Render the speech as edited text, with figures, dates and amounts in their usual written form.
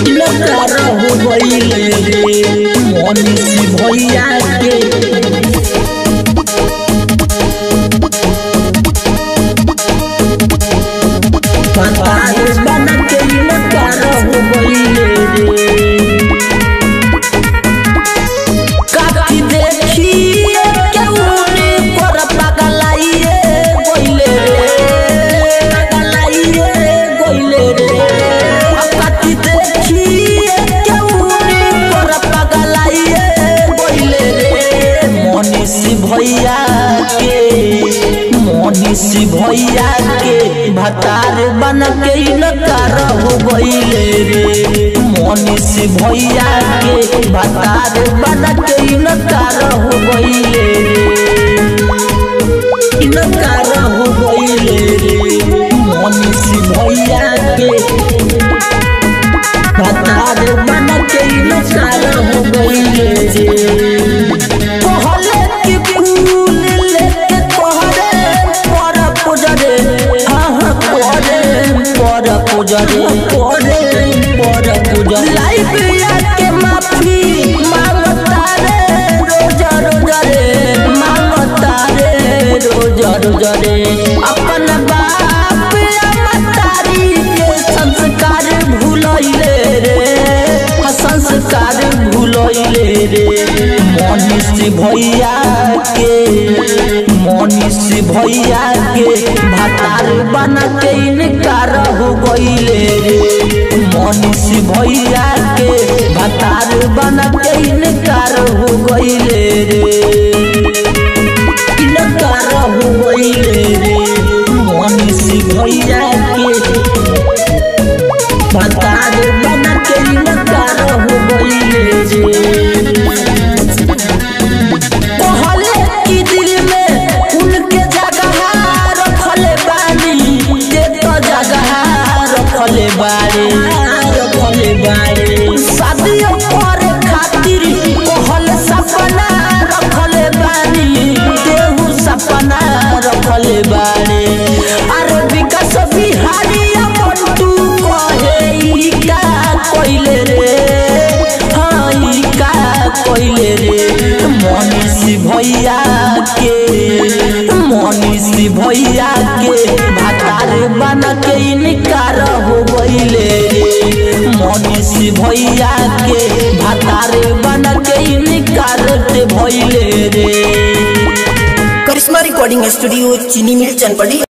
इनकार हो गइले रे मनीष भैया के भतार बना के इनकार हो गइले रे काकी देखी केउनी पर पगलाइए गइले रे काकी देखी केउनी पर पगलाइए गइले रे मनीष भैया के भतार बन के इनकार हो गइले रे मनीष भैया के भतार बन के इनकार हो गइले रे इनकार हो गइले रे मनीष भैया के भतार बन के इनकार हो गइले रे कहले कि फूल लेके तोहरे पर पूजरे हाँ पर पूजरे लाइफ के माफी मांगता रे रोजा रे मांगता रे रोजा रे अपन बाप मतारी के संस्कार भूलइले रे मनीष भैया के भतार बन के इनकार हो गइले रे मनीष भैया के भतार बन के इनकार हो गइले रे इनकार हो गइले रे मनीष भैया के भतार बन के इनकार हो गइले रे बारे शादियों पर खातिर कहल सपना रखले बानी देहु सपना रखले बारे अरे विकास बिहारी मंटू कहे ई का कोइले रे हाँ ई का कोइले रे मनीष भैया के भतार बन के इनकार हो गइले रे मनीष भैया के भतार बन के इनकार भइले रे करिश्मा रिकॉर्डिंग स्टूडियो चीनी मिल चनपटी।